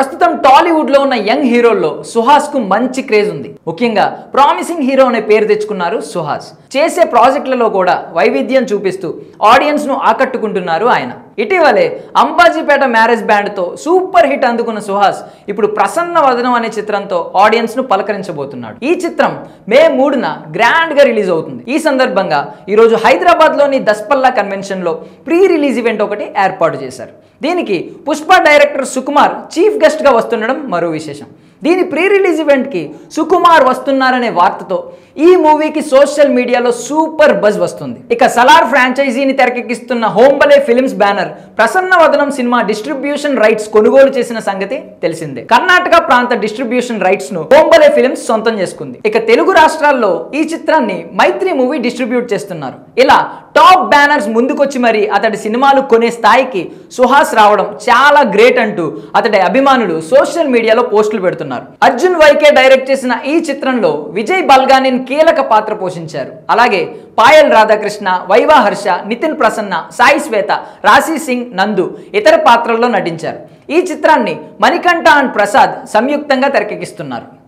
ప్రస్తుతం టాలీవుడ్ లో ఉన్న యంగ్ హీరోల్లో సుహాస్ కు మంచి క్రేజ్ ఉంది. ముఖ్యంగా ప్రామిసింగ్ హీరో అనే పేరు తెచ్చుకున్నారు సుహాస్. చేసే ప్రాజెక్టులలో కూడా వైవిధ్యం చూపిస్తూ ఆడియన్స్ ను ఆకట్టుకుంటున్నారు ఆయన. ఇటీవలే అంబాజీపేట మ్యారేజ్ బ్యాండ్ తో సూపర్ హిట్ అందుకున్న సుహాస్ ఇప్పుడు ప్రసన్న వదనం అనే చిత్రంతో ఆడియన్స్ ను పలకరించబోతున్నాడు. ఈ చిత్రం మే 3న గ్రాండ్ గా రిలీజ్ అవుతుంది. ఈ సందర్భంగా ఈరోజు హైదరాబాద్ లోని దస్పల్లా కన్వెన్షన్ లో ప్రీ రిలీజ్ ఈవెంట్ ఒకటి ఏర్పాటు చేశారు. దీనికి Pushpa director Sukumar chief guest గా వస్తుండడం మరో విశేషం. దీని ప్రీ రిలీజ్ ఈవెంట్ కి సుకుమార్ వస్తున్నారనే వార్తతో ఈ మూవీకి సోషల్ మీడియాలో సూపర్ బజ్ వస్తుంది. ఇక సలార్ ఫ్రాంచైజీని తెరకెక్కిస్తున్న Hombale films banner Prasanna Vadanam cinema distribution rights కొనుగోలు చేసిన సంగతి తెలిసిందే. కర్ణాటక ప్రాంత డిస్ట్రిబ్యూషన్ రైట్స్ ను హోంబలే ఫిల్మ్స్ సొంతం చేసుకుంది. ఇక తెలుగు రాష్ట్రాల్లో ఈ చిత్రాన్ని మైత్రి మూవీ డిస్ట్రిబ్యూట్ చేస్తున్నారు. ఇలా టాప్ బ్యానర్స్ ముందుకొచ్చి మరి అతడి సినిమాలు కొనే స్థాయికి సుహాస్ రావడం చాలా గ్రేట్ అంటూ అతడి అభిమానులు సోషల్ మీడియాలో పోస్టులు పెడుతున్నారు. అర్జున్ వైకే డైరెక్ట్ చేసిన ఈ చిత్రంలో విజయ్ బల్గానిన్ కీలక పాత్ర పోషించారు. అలాగే పాయల్ రాధాకృష్ణ, వైవా హర్ష, నితిన్ ప్రసన్న, సాయి శ్వేత, రాశి సింగ్, నందు ఇతర పాత్రల్లో నటించారు. ఈ చిత్రాన్ని మణికంఠ అండ్ ప్రసాద్ సంయుక్తంగా తెరకెక్కిస్తున్నారు.